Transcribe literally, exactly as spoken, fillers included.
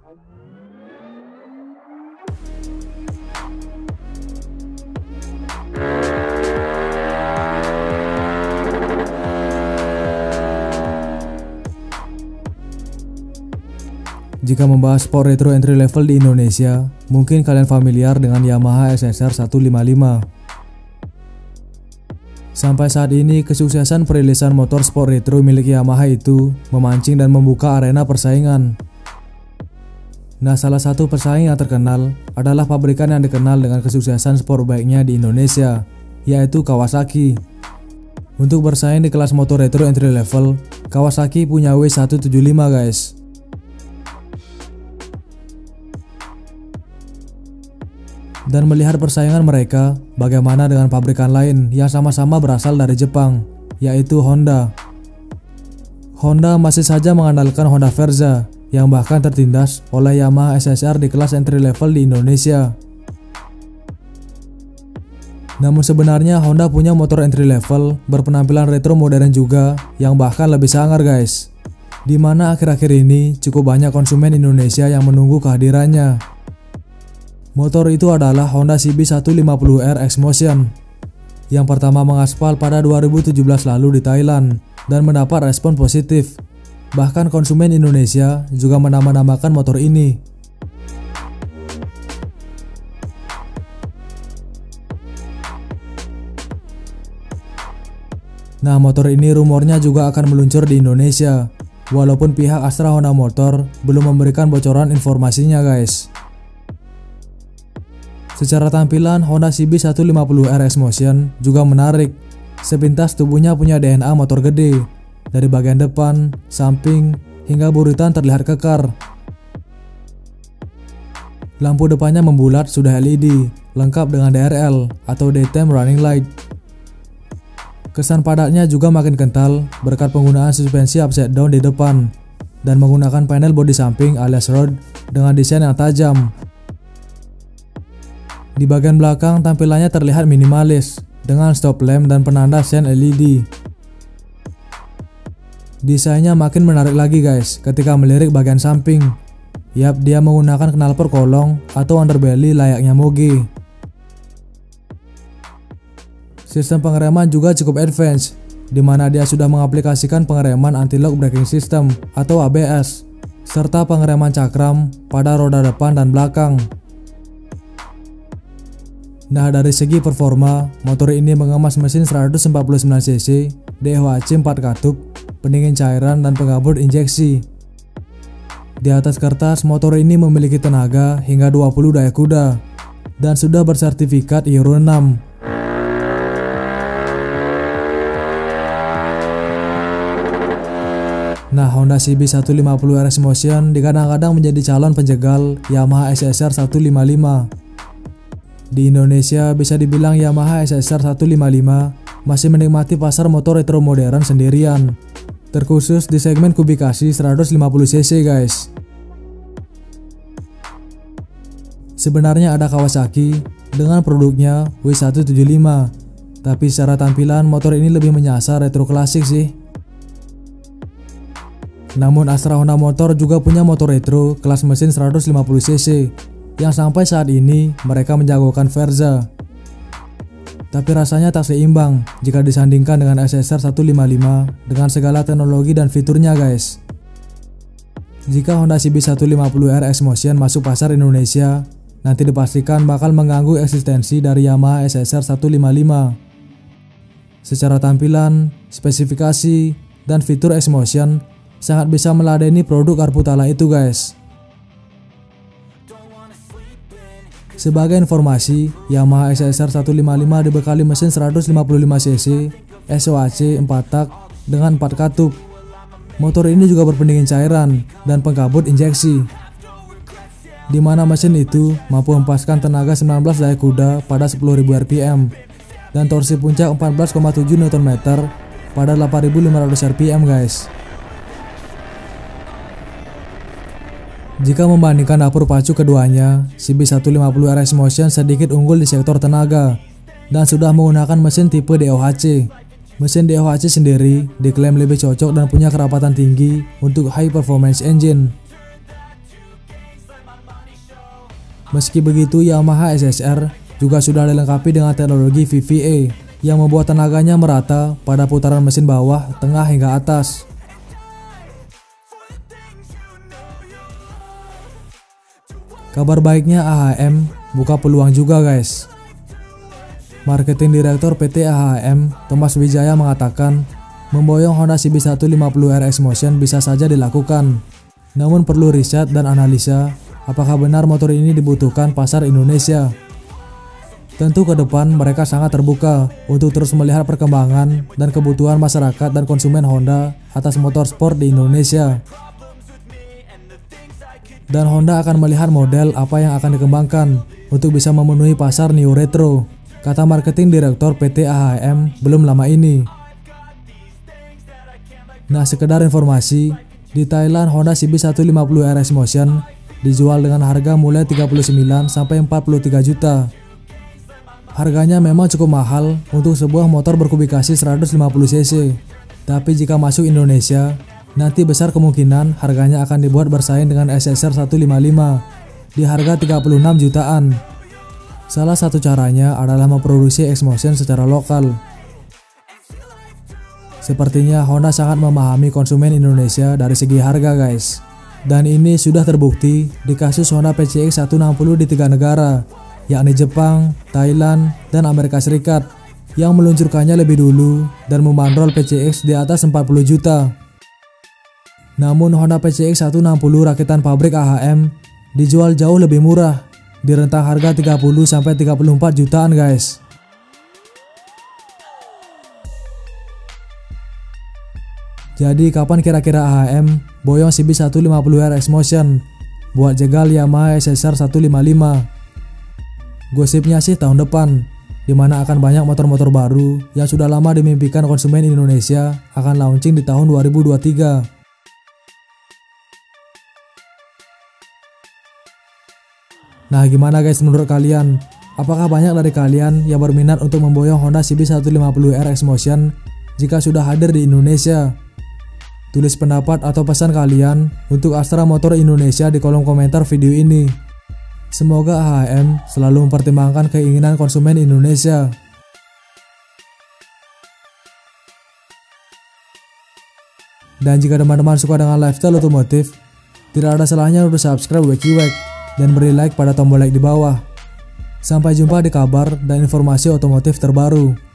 Jika membahas sport retro entry level di Indonesia, mungkin kalian familiar dengan Yamaha S S R seratus lima puluh lima. Sampai saat ini, kesuksesan perilisan motor sport retro milik Yamaha itu memancing dan membuka arena persaingan. Nah, salah satu pesaing yang terkenal adalah pabrikan yang dikenal dengan kesuksesan sport bike-nya di Indonesia, yaitu Kawasaki. Untuk bersaing di kelas motor retro entry level, Kawasaki punya W seratus tujuh puluh lima guys. Dan melihat persaingan mereka, bagaimana dengan pabrikan lain yang sama-sama berasal dari Jepang, yaitu Honda. Honda masih saja mengandalkan Honda Verza, yang bahkan tertindas oleh Yamaha S S R di kelas entry level di Indonesia. Namun sebenarnya Honda punya motor entry level berpenampilan retro modern juga, yang bahkan lebih sangar guys. Dimana akhir-akhir ini cukup banyak konsumen Indonesia yang menunggu kehadirannya. Motor itu adalah Honda C B seratus lima puluh R X-Motion yang pertama mengaspal pada dua ribu tujuh belas lalu di Thailand dan mendapat respon positif. Bahkan konsumen Indonesia juga menambah-nambahkan motor ini. Nah, motor ini rumornya juga akan meluncur di Indonesia, walaupun pihak Astra Honda Motor belum memberikan bocoran informasinya guys. Secara tampilan, Honda C B seratus lima puluh R X-Motion juga menarik. Sepintas tubuhnya punya D N A motor gede. Dari bagian depan, samping, hingga buritan terlihat kekar. Lampu depannya membulat sudah L E D, lengkap dengan D R L atau Daytime Running Light. Kesan padatnya juga makin kental berkat penggunaan suspensi upside down di depan dan menggunakan panel bodi samping alias rod dengan desain yang tajam. Di bagian belakang tampilannya terlihat minimalis dengan stop lamp dan penanda sen L E D. Desainnya makin menarik lagi guys ketika melirik bagian samping. Yap, dia menggunakan knalpot kolong atau underbelly layaknya Moge. Sistem pengereman juga cukup advance, di mana dia sudah mengaplikasikan pengereman anti-lock braking system atau A B S, serta pengereman cakram pada roda depan dan belakang. Nah, dari segi performa, motor ini mengemas mesin seratus empat puluh sembilan cc, D O H C empat katup, pendingin cairan dan pengabut injeksi. Di atas kertas, motor ini memiliki tenaga hingga dua puluh daya kuda dan sudah bersertifikat Euro enam. Nah, Honda C B seratus lima puluh R X-Motion dikadang-kadang menjadi calon penjegal Yamaha S S R seratus lima puluh lima. Di Indonesia bisa dibilang Yamaha S S R seratus lima puluh lima masih menikmati pasar motor retro modern sendirian, terkhusus di segmen kubikasi seratus lima puluh cc guys. Sebenarnya ada Kawasaki dengan produknya W seratus tujuh puluh lima, tapi secara tampilan motor ini lebih menyasar retro klasik sih. Namun Astra Honda Motor juga punya motor retro kelas mesin seratus lima puluh cc yang sampai saat ini mereka menjagokan Verza. Tapi rasanya tak seimbang jika disandingkan dengan S S R seratus lima puluh lima dengan segala teknologi dan fiturnya guys. Jika Honda C B seratus lima puluh R X-Motion masuk pasar Indonesia, nanti dipastikan bakal mengganggu eksistensi dari Yamaha S S R seratus lima puluh lima. Secara tampilan, spesifikasi, dan fitur X-Motion sangat bisa meladeni produk Arputala itu guys. Sebagai informasi, Yamaha S S R seratus lima puluh lima dibekali mesin seratus lima puluh lima cc, S O H C empat tak dengan empat katup. Motor ini juga berpendingin cairan dan pengkabut injeksi, di mana mesin itu mampu menghempaskan tenaga sembilan belas daya kuda pada sepuluh ribu R P M dan torsi puncak empat belas koma tujuh newton meter pada delapan ribu lima ratus R P M guys. Jika membandingkan dapur pacu keduanya, C B seratus lima puluh R X-Motion sedikit unggul di sektor tenaga dan sudah menggunakan mesin tipe D O H C. Mesin D O H C sendiri diklaim lebih cocok dan punya kerapatan tinggi untuk high performance engine. Meski begitu, Yamaha S S R juga sudah dilengkapi dengan teknologi V V A yang membuat tenaganya merata pada putaran mesin bawah, tengah hingga atas. Kabar baiknya A H M buka peluang juga guys. Marketing Direktur P T A H M, Thomas Wijaya mengatakan, memboyong Honda C B seratus lima puluh R X Motion bisa saja dilakukan. Namun perlu riset dan analisa apakah benar motor ini dibutuhkan pasar Indonesia. Tentu ke depan mereka sangat terbuka untuk terus melihat perkembangan dan kebutuhan masyarakat dan konsumen Honda atas motor sport di Indonesia. Dan Honda akan melihat model apa yang akan dikembangkan untuk bisa memenuhi pasar Neo Retro, kata Marketing Direktur P T A H M belum lama ini. Nah, sekedar informasi, di Thailand Honda C B seratus lima puluh R X Motion dijual dengan harga mulai tiga puluh sembilan sampai empat puluh tiga juta. Harganya memang cukup mahal untuk sebuah motor berkubikasi seratus lima puluh cc. Tapi jika masuk Indonesia, nanti besar kemungkinan harganya akan dibuat bersaing dengan S S R seratus lima puluh lima di harga tiga puluh enam jutaan. Salah satu caranya adalah memproduksi X Motion secara lokal. Sepertinya Honda sangat memahami konsumen Indonesia dari segi harga guys. Dan ini sudah terbukti di kasus Honda P C X seratus enam puluh di tiga negara, yakni Jepang, Thailand, dan Amerika Serikat, yang meluncurkannya lebih dulu dan membandrol P C X di atas empat puluh juta. Namun Honda P C X seratus enam puluh rakitan pabrik A H M dijual jauh lebih murah, di rentang harga tiga puluh sampai tiga puluh empat jutaan guys. Jadi kapan kira-kira A H M boyong C B seratus lima puluh R X Motion buat jegal Yamaha S S R seratus lima puluh lima? Gosipnya sih tahun depan, dimana akan banyak motor-motor baru yang sudah lama dimimpikan konsumen Indonesia akan launching di tahun dua ribu dua puluh tiga. Nah, gimana guys menurut kalian? Apakah banyak dari kalian yang berminat untuk memboyong Honda C B seratus lima puluh R X Motion jika sudah hadir di Indonesia? Tulis pendapat atau pesan kalian untuk Astra Motor Indonesia di kolom komentar video ini. Semoga A H M selalu mempertimbangkan keinginan konsumen Indonesia. Dan jika teman-teman suka dengan lifestyle otomotif, tidak ada salahnya untuk subscribe WeQuick dan beri like pada tombol like di bawah. Sampai jumpa di kabar dan informasi otomotif terbaru.